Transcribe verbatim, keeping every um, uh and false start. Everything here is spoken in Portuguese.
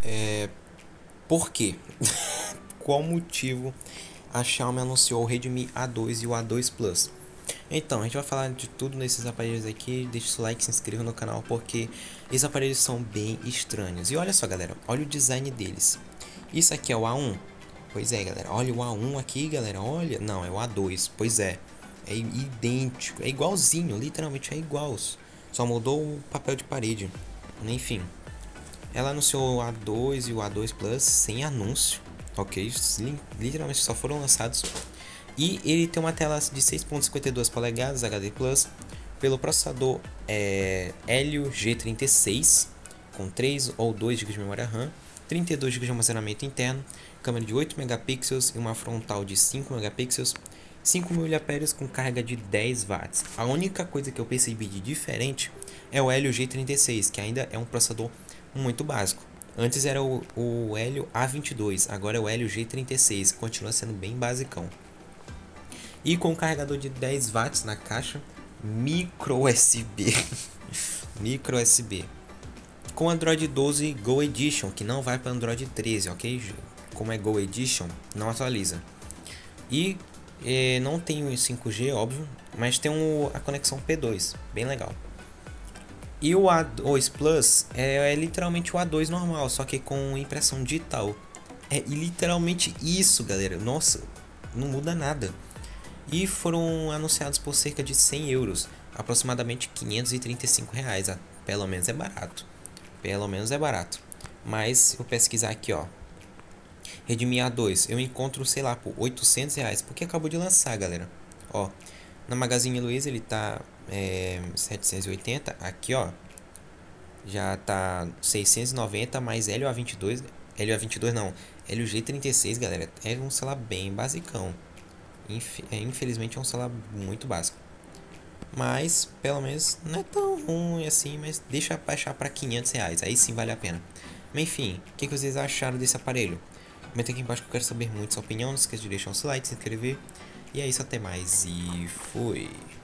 É, por quê? Qual motivo a Xiaomi anunciou o Redmi A dois e o A dois Plus? Então, a gente vai falar de tudo nesses aparelhos aqui. Deixa o seu like, se inscreva no canal, porque esses aparelhos são bem estranhos. E olha só, galera, olha o design deles. Isso aqui é o A um? Pois é, galera, olha o A um aqui, galera, olha. Não, é o A dois, pois é. É idêntico, é igualzinho, literalmente é igual. Só mudou o papel de parede. Enfim, ela anunciou o A dois e o A dois Plus sem anúncio, ok? Literalmente só foram lançados. E ele tem uma tela de seis ponto cinquenta e dois polegadas H D Plus, pelo processador é, Helio G trinta e seis, com três ou dois gigas de memória RAM, trinta e dois gigas de armazenamento interno, câmera de oito megapixels e uma frontal de cinco megapixels, cinco mil miliamperes com carga de dez watts. A única coisa que eu percebi de diferente é o Helio G trinta e seis, que ainda é um processador muito básico. Antes era o, o Helio A vinte e dois, agora é o Helio G trinta e seis, continua sendo bem basicão. E com um carregador de dez watts na caixa, micro U S B. micro U S B. Com Android doze Go Edition, que não vai para Android treze, ok? Como é Go Edition, não atualiza. E eh, não tem o cinco G, óbvio, mas tem um, a conexão P dois, bem legal. E o A dois Plus é, é literalmente o A dois normal, só que com impressão digital. É literalmente isso, galera. Nossa, não muda nada. E foram anunciados por cerca de cem euros, aproximadamente quinhentos e trinta e cinco reais. Pelo menos é barato. Pelo menos é barato. Mas se eu pesquisar aqui, ó, Redmi A dois, eu encontro, sei lá, por oitocentos reais, porque acabou de lançar, galera. Ó, na Magazine Luiza ele tá é, setecentos e oitenta, aqui ó, já tá seiscentos e noventa, mais Helio A vinte e dois, Helio A vinte e dois não, Helio G trinta e seis, galera, é um celular bem basicão. Infelizmente é um celular muito básico. Mas, pelo menos, não é tão ruim assim, mas deixa baixar para quinhentos reais, aí sim vale a pena. Mas enfim, o que, que vocês acharam desse aparelho? Comenta aqui embaixo que eu quero saber muito sua opinião, não esqueça de deixar o seu like, se inscrever. E é isso, até mais e fui!